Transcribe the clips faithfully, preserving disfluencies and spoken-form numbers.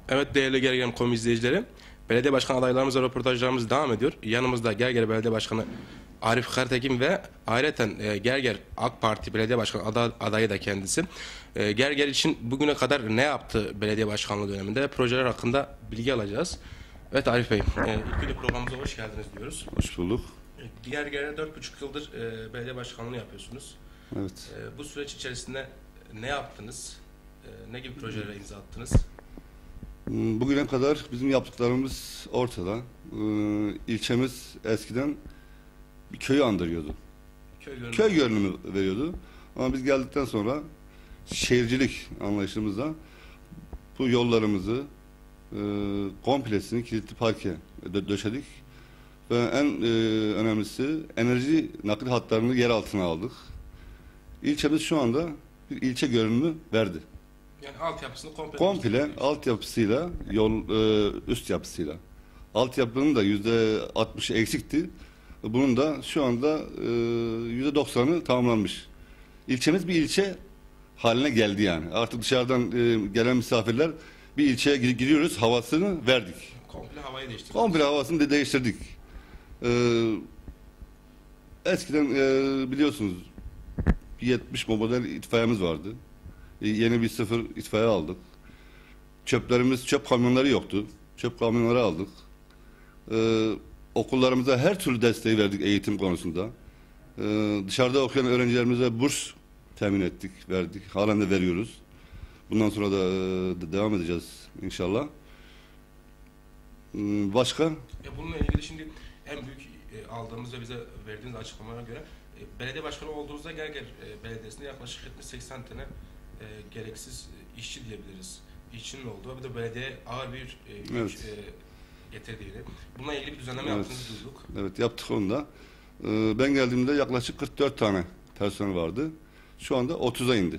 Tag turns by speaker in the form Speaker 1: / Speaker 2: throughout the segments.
Speaker 1: Evet değerli Gerger nokta com izleyicileri, belediye başkan adaylarımızla röportajlarımız devam ediyor. Yanımızda Gerger Belediye Başkanı Arif Kartekin ve ayrıca e, Gerger AK Parti Belediye Başkanı ada, adayı da kendisi. E, Gerger için bugüne kadar ne yaptı belediye başkanlığı döneminde, projeler hakkında bilgi alacağız. Evet Arif Bey, e, ilk video programımıza hoş geldiniz diyoruz.
Speaker 2: Hoş bulduk.
Speaker 1: E, Gerger'e dört buçuk yıldır e, belediye başkanlığı yapıyorsunuz.
Speaker 2: Evet.
Speaker 1: E, bu süreç içerisinde ne yaptınız? E, ne gibi projelere imza attınız?
Speaker 2: Bugüne kadar bizim yaptıklarımız ortada. Ee, ilçemiz eskiden bir köyü andırıyordu.
Speaker 1: Köy görünümü.
Speaker 2: Köy görünümü veriyordu. Ama biz geldikten sonra şehircilik anlayışımızla bu yollarımızı e, komplesini kilitli parke dö döşedik. Ve en e, önemlisi enerji nakil hatlarını yer altına aldık. İlçemiz şu anda bir ilçe görünümü verdi.
Speaker 1: Yani altyapısını komple
Speaker 2: Komple altyapısıyla, yol e, üst yapısıyla. Altyapının da yüzde altmışı eksikti. Bunun da şu anda e, yüzde doksanı tamamlanmış. İlçemiz bir ilçe haline geldi yani. Artık dışarıdan e, gelen misafirler bir ilçeye gir giriyoruz, havasını verdik.
Speaker 1: Komple havayı değiştirdik.
Speaker 2: Komple havasını de değiştirdik. E, eskiden e, biliyorsunuz bir yetmiş model itfaiyemiz vardı. Yeni bir sıfır itfaiye aldık. Çöplerimiz, çöp kamyonları yoktu. Çöp kamyonları aldık. Ee, okullarımıza her türlü desteği verdik eğitim konusunda. Ee, dışarıda okuyan öğrencilerimize burs temin ettik, verdik. Halen de veriyoruz. Bundan sonra da e, devam edeceğiz inşallah. Ee, başka?
Speaker 1: Ya bununla ilgili şimdi en büyük e, aldığımız ve bize verdiğiniz açıklamalara göre e, belediye başkanı olduğunuzda Gerger e, Belediyesi'nde yaklaşık yetmiş seksen tane e, gereksiz e, işçi diyebiliriz. İşçinin olduğu ve de belediye ağır bir e, yük
Speaker 2: Evet.
Speaker 1: e, getirdiğini. Bununla ilgili bir düzenleme
Speaker 2: Evet.
Speaker 1: yaptığınızı duyduk.
Speaker 2: Evet, yaptık onu da. Ee, ben geldiğimde yaklaşık kırk dört tane personel vardı. Şu anda otuza indi.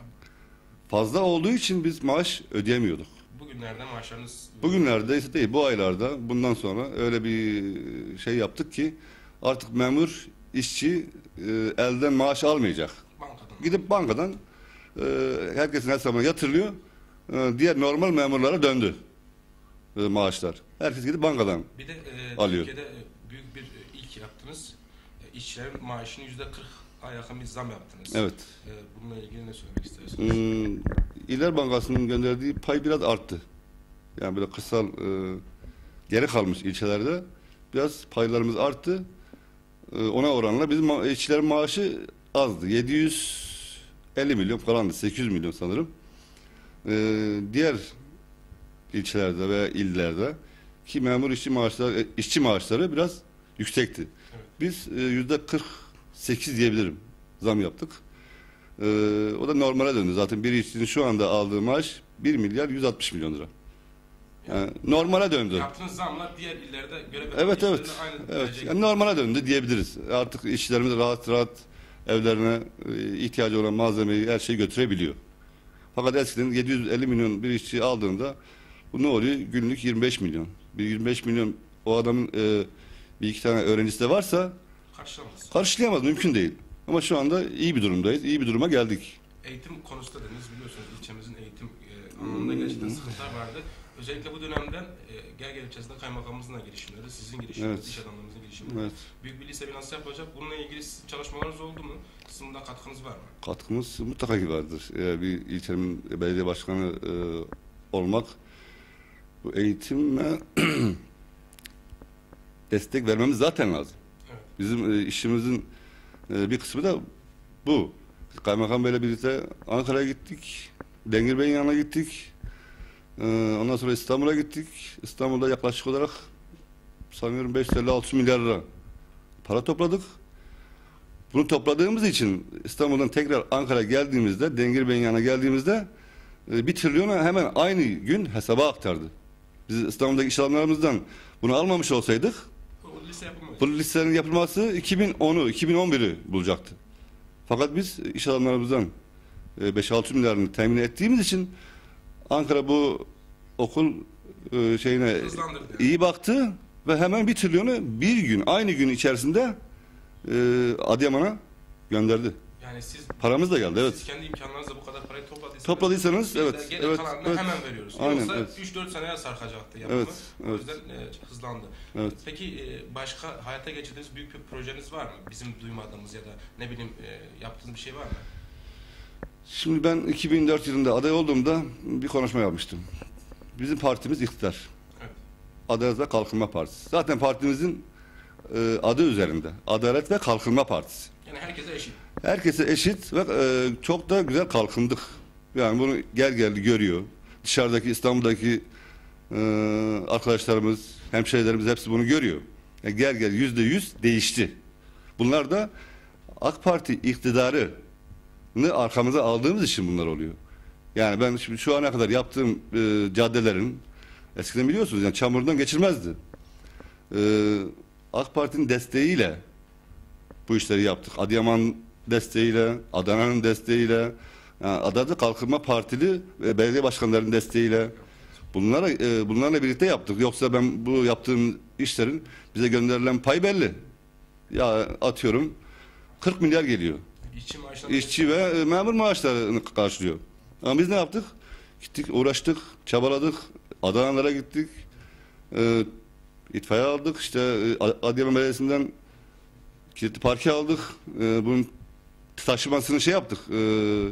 Speaker 2: Fazla olduğu için biz maaş ödeyemiyorduk.
Speaker 1: Bugünlerde maaşlarınız...
Speaker 2: Bugünlerde ise değil, bu aylarda bundan sonra öyle bir şey yaptık ki artık memur, işçi e, elden maaş almayacak.
Speaker 1: Bankadan.
Speaker 2: Gidip bankadan e, herkesin hesabına yatırılıyor. E, diğer normal memurlara döndü e, maaşlar. Herkes gidip bankadan
Speaker 1: Bir de e,
Speaker 2: alıyor.
Speaker 1: Türkiye'de e, büyük bir e, ilk yaptınız. E, işçilerin maaşını yüzde kırk'a yakın bir zam yaptınız.
Speaker 2: Evet.
Speaker 1: E, bununla ilgili ne söylemek istersiniz?
Speaker 2: Hmm, İller Bankası'nın gönderdiği pay biraz arttı. Yani böyle kırsal e, geri kalmış ilçelerde biraz paylarımız arttı. E, ona oranla bizim ma işçilerin maaşı azdı. yedi yüz elli milyon falandı. sekiz yüz milyon sanırım. E, diğer ilçelerde ve illerde ki memur işçi maaşları, işçi maaşları biraz yüksekti.
Speaker 1: Evet.
Speaker 2: Biz e, yüzde kırk sekiz diyebilirim zam yaptık. Ee, o da normale döndü. Zaten bir işçinin şu anda aldığı maaş bir milyar yüz altmış milyon lira. Yani normale döndü.
Speaker 1: Yaptığınız zamla diğer illerde göre
Speaker 2: Evet evet.
Speaker 1: aynı
Speaker 2: Evet.
Speaker 1: derece
Speaker 2: Yani normale döndü diyebiliriz. Artık işçilerimiz rahat rahat evlerine e, ihtiyacı olan malzemeyi, her şeyi götürebiliyor. Fakat eskiden yedi yüz elli milyon bir işçi aldığında bu ne oluyor? Günlük yirmi beş milyon. Bir yirmi beş milyon o adamın e, bir iki tane öğrencisi de varsa
Speaker 1: karşılamaz.
Speaker 2: karşılayamaz. Mümkün değil. Ama şu anda iyi bir durumdayız. İyi bir duruma geldik.
Speaker 1: Eğitim konusunda dediniz, biliyorsunuz ilçemizin eğitim e, anlamında gerçekten sıkıntılar vardı. Özellikle bu dönemden e, Gerger ilçesinde kaymakamımızın da girişimleri, sizin girişimleriniz,
Speaker 2: Evet.
Speaker 1: iş adamlarımızın girişimleri.
Speaker 2: Evet.
Speaker 1: Büyük bir lise binası yapılacak. Bununla ilgili sizin çalışmalarınız oldu mu? Sizin de katkınız var mı?
Speaker 2: Katkımız mutlaka ki vardır. Eğer bir ilçenin belediye başkanı e, olmak, bu eğitime destek vermemiz zaten lazım.
Speaker 1: Evet.
Speaker 2: Bizim e, işimizin e, bir kısmı da bu. Kaymakam Bey'le birlikte Ankara'ya gittik, Dengir Bey'in yanına gittik. E, ondan sonra İstanbul'a gittik. İstanbul'da yaklaşık olarak sanıyorum beş yüz elli altı milyar lira para topladık. Bunu topladığımız için İstanbul'dan tekrar Ankara'ya geldiğimizde, Dengir Bey'in yanına geldiğimizde e, bir trilyonu hemen aynı gün hesaba aktardı. Biz İstanbul'daki iş adamlarımızdan bunu almamış olsaydık,
Speaker 1: O lise yapılmadı.
Speaker 2: bu listenin yapılması iki bin onu, iki bin on bir'i bulacaktı. Fakat biz iş adamlarımızdan e, beş altı milyarını temin ettiğimiz için Ankara bu okul e, şeyine
Speaker 1: Hızlandırdı yani.
Speaker 2: iyi baktı ve hemen bir trilyonu bir gün, aynı gün içerisinde e, Adıyaman'a gönderdi.
Speaker 1: Yani siz
Speaker 2: Paramız da geldi, evet.
Speaker 1: Siz kendi imkanlarınızla bu kadar parayı topladıysanız,
Speaker 2: Topladıysanız
Speaker 1: biz de
Speaker 2: evet,
Speaker 1: geri
Speaker 2: evet,
Speaker 1: kalanını
Speaker 2: evet.
Speaker 1: hemen veriyoruz.
Speaker 2: Aynen,
Speaker 1: Yoksa
Speaker 2: evet.
Speaker 1: üç dört seneye sarkacaktı yapımı.
Speaker 2: Evet,
Speaker 1: O
Speaker 2: evet.
Speaker 1: yüzden e, hızlandı.
Speaker 2: Evet.
Speaker 1: Peki e, başka hayata geçirdiğiniz büyük bir projeniz var mı? Bizim duymadığımız ya da ne bileyim e, yaptığınız bir şey var mı?
Speaker 2: Şimdi ben iki bin dört yılında aday olduğumda bir konuşma yapmıştım. Bizim partimiz iktidar.
Speaker 1: Evet.
Speaker 2: Adalet ve Kalkınma Partisi. Zaten partimizin e, adı üzerinde. Adalet ve Kalkınma Partisi.
Speaker 1: Yani herkese eşit.
Speaker 2: Herkese eşit ve e, çok da güzel kalkındık. Yani bunu gel geldi görüyor. Dışarıdaki İstanbul'daki e, arkadaşlarımız, hemşehrilerimiz hepsi bunu görüyor. Yani gel gel yüzde yüz değişti. Bunlar da AK Parti iktidarını arkamıza aldığımız için bunlar oluyor. Yani ben şimdi şu ana kadar yaptığım e, caddelerin eskiden biliyorsunuz yani çamurdan geçirmezdi. E, AK Parti'nin desteğiyle bu işleri yaptık. Adıyaman desteğiyle, Adana'nın desteğiyle, yani Adalet Kalkınma Partili ve belediye başkanlarının desteğiyle bunlara e, bunlarla birlikte yaptık. Yoksa ben bu yaptığım işlerin bize gönderilen pay belli. Ya atıyorum kırk milyar geliyor.
Speaker 1: İşçi maaşları
Speaker 2: İşçi ve e, memur maaşlarını karşılıyor. Ama biz ne yaptık? Gittik, uğraştık, çabaladık. Adana'lara gittik. E, itfaiye aldık. İşte e, Adıyaman Belediyesi'nden kilitli parke aldık. E, bunun taşımasını şey yaptık. E,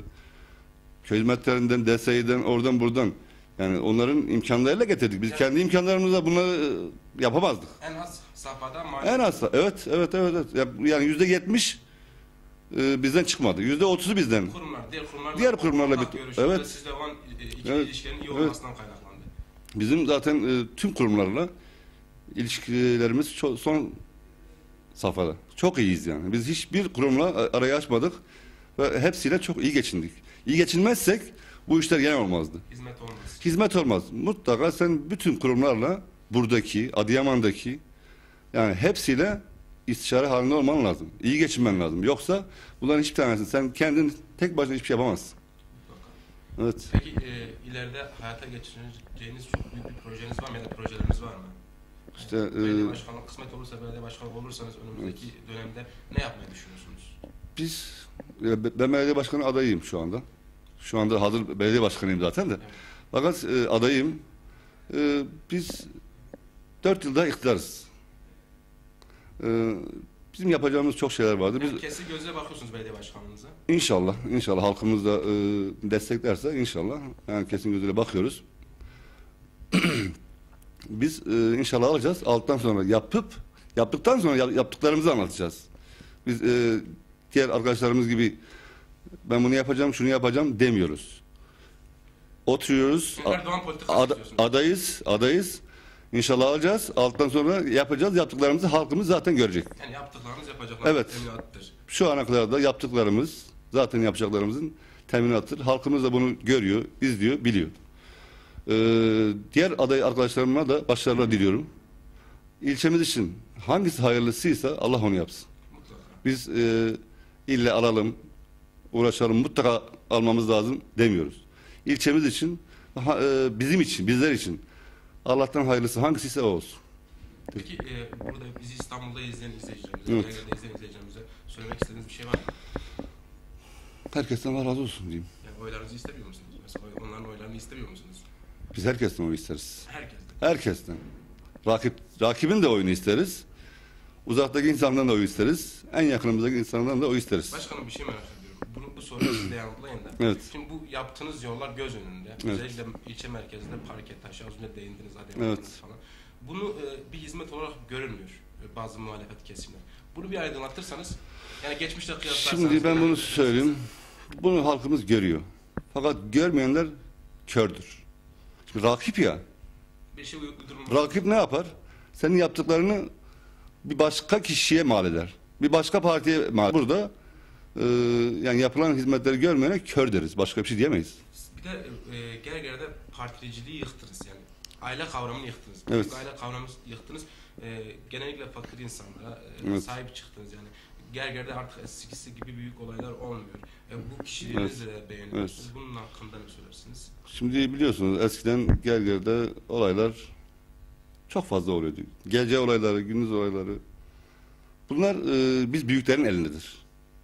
Speaker 2: köy hizmetlerinden, D S İ'den, oradan buradan. Yani onların imkanlarıyla getirdik. Biz
Speaker 1: Yani,
Speaker 2: kendi imkanlarımızla bunları e, yapamazdık.
Speaker 1: en az safhada maaş.
Speaker 2: En az. Evet, evet, evet. evet. Yani yüzde yetmiş e, bizden çıkmadı. Yüzde otuzu bizden.
Speaker 1: Kurumlar, diğer kurumlarla,
Speaker 2: Diğer kurumlarla bir- evet.
Speaker 1: Sizle olan e, ikili
Speaker 2: Evet.
Speaker 1: ilişkilerin iyi
Speaker 2: Evet.
Speaker 1: olmasından kaynaklandı.
Speaker 2: Bizim zaten e, tüm kurumlarla ilişkilerimiz çok, son safhada. Çok iyiyiz yani. Biz hiçbir kurumla arayı açmadık ve hepsiyle çok iyi geçindik. İyi geçinmezsek bu işler gene olmazdı.
Speaker 1: Hizmet olmaz.
Speaker 2: Hizmet olmaz. Mutlaka sen bütün kurumlarla buradaki, Adıyaman'daki yani hepsiyle istişare halinde olman lazım. İyi geçinmen lazım. Yoksa bunların hiçbir tanesi sen kendin tek başına hiçbir şey yapamazsın. Evet.
Speaker 1: Peki e, ileride hayata geçireceğiniz çok büyük bir projeniz var mı ya da projeleriniz var mı?
Speaker 2: İşte,
Speaker 1: Yani, belediye
Speaker 2: e,
Speaker 1: başkanlığı kısmet olursa belediye başkanı olursanız önümüzdeki dönemde ne yapmayı düşünüyorsunuz?
Speaker 2: Biz e, ben belediye başkanı adayıyım şu anda. Şu anda hazır belediye başkanıyım zaten de.
Speaker 1: Evet.
Speaker 2: Fakat e, adayım. E, biz dört yılda iktidarız. E, bizim yapacağımız çok şeyler vardı. Biz
Speaker 1: Yani kesin gözle bakıyorsunuz belediye başkanlığınıza.
Speaker 2: inşallah, inşallah halkımız da e, desteklerse inşallah yani kesin gözüyle bakıyoruz. Biz e, inşallah alacağız. Aldıktan sonra yapıp yaptıktan sonra yap- yaptıklarımızı anlatacağız. Biz e, diğer arkadaşlarımız gibi ben bunu yapacağım, şunu yapacağım demiyoruz. Oturuyoruz.
Speaker 1: Çünkü Erdoğan politikası
Speaker 2: Ad-
Speaker 1: istiyorsunuz.
Speaker 2: adayız, adayız. İnşallah alacağız. Aldıktan sonra yapacağız. Yaptıklarımızı halkımız zaten görecek.
Speaker 1: Yani yaptıklarınız yapacaklarınız
Speaker 2: Evet.
Speaker 1: teminattır.
Speaker 2: Şu ana kadar da yaptıklarımız zaten yapacaklarımızın teminatıdır. Halkımız da bunu görüyor, izliyor, biliyor. Ee, diğer aday arkadaşlarıma da başarılar diliyorum. İlçemiz için hangisi hayırlısıysa Allah onu yapsın.
Speaker 1: Mutlaka.
Speaker 2: Biz e, ille alalım, uğraşalım, mutlaka almamız lazım demiyoruz. İlçemiz için, ha, e, bizim için, bizler için Allah'tan hayırlısı hangisiyse o olsun.
Speaker 1: Peki e, burada bizi İstanbul'da izleyen izleyicilerimize,
Speaker 2: Evet.
Speaker 1: Gerger'de izleyen izleyicilerimize söylemek istediğiniz bir şey var mı?
Speaker 2: Herkesten Allah razı olsun diyeyim.
Speaker 1: Yani oylarınızı istemiyor musunuz? Mesela oy- onların oylarını istemiyor musunuz?
Speaker 2: Biz herkesten oy isteriz.
Speaker 1: Herkesten.
Speaker 2: Herkesten. Rakip, rakibin de oyunu isteriz. Uzaktaki insandan da oy isteriz. En yakınımızdaki insandan da oy isteriz.
Speaker 1: Başkanım bir şey merak ediyorum. Bunu, bu soruyu siz de yanıtlayın da.
Speaker 2: Evet.
Speaker 1: Şimdi bu yaptığınız yollar göz önünde.
Speaker 2: Evet.
Speaker 1: Özellikle ilçe merkezinde parke taşı, az önce değindiniz, Adıyaman'dınız
Speaker 2: Evet.
Speaker 1: falan. Bunu e, bir hizmet olarak görülmüyor e, bazı muhalefet kesimler. Bunu bir aydınlatırsanız, yani geçmişte kıyaslarsanız...
Speaker 2: Şimdi ben bunu söyleyeyim. Bunu halkımız görüyor. Fakat görmeyenler kördür. Şimdi rakip ya.
Speaker 1: Bir şey uydurulmuş.
Speaker 2: Rakip ne yapar? Senin yaptıklarını bir başka kişiye mal eder. Bir başka partiye mal eder. Burada e, yani yapılan hizmetleri görmeyene kör deriz. Başka bir şey diyemeyiz.
Speaker 1: Bir de e, Gerger'de partileciliği yıktınız yani. Aile kavramını yıktınız.
Speaker 2: Evet.
Speaker 1: Büyük aile kavramını yıktınız. E, genellikle fakir insanlara e,
Speaker 2: Evet.
Speaker 1: sahip çıktınız yani. Gerger'de artık eskisi gibi büyük olaylar olmuyor. E, bu kişiliğinizi de beğeniyorsunuz.
Speaker 2: Evet.
Speaker 1: Bunun hakkında ne söylersiniz?
Speaker 2: Şimdi biliyorsunuz eskiden Gerger'de olaylar çok fazla oluyordu. Gece olayları, gündüz olayları. Bunlar e, biz büyüklerin elindedir.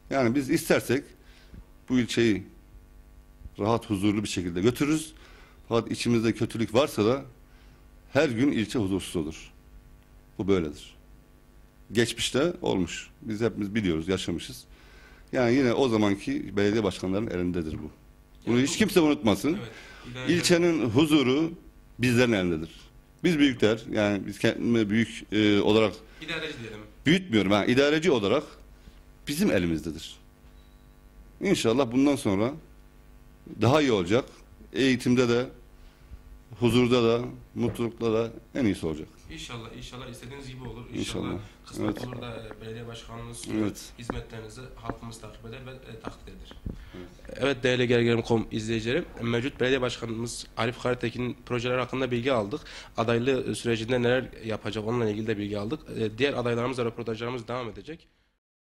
Speaker 2: Yani biz istersek bu ilçeyi rahat, huzurlu bir şekilde götürürüz. Fakat içimizde kötülük varsa da her gün ilçe huzursuz olur. Bu böyledir. Geçmişte olmuş. Biz hepimiz biliyoruz, yaşamışız. Yani yine o zamanki belediye başkanlarının elindedir bu. Bunu
Speaker 1: Yani
Speaker 2: hiç
Speaker 1: bu-
Speaker 2: kimse unutmasın.
Speaker 1: Evet.
Speaker 2: İlçenin huzuru bizlerin elindedir. Biz büyükler, yani biz kendimi büyük e, olarak
Speaker 1: İdareci diyelim.
Speaker 2: büyütmüyorum. Yani idareci olarak bizim elimizdedir. İnşallah bundan sonra daha iyi olacak. Eğitimde de, huzurda da, mutlulukta da en iyisi olacak.
Speaker 1: İnşallah, inşallah istediğiniz gibi olur. İnşallah,
Speaker 2: İnşallah.
Speaker 1: kısmet
Speaker 2: Evet.
Speaker 1: olur da e, belediye başkanımız
Speaker 2: Evet.
Speaker 1: hizmetlerinizi halkımız takip eder ve e, takdir eder. Evet, evet değerli Gergerim nokta com izleyicileri, mevcut belediye başkanımız Arif Karatekin projeler hakkında bilgi aldık. Adaylığı sürecinde neler yapacak onunla ilgili de bilgi aldık. E, diğer adaylarımızla röportajlarımız devam edecek.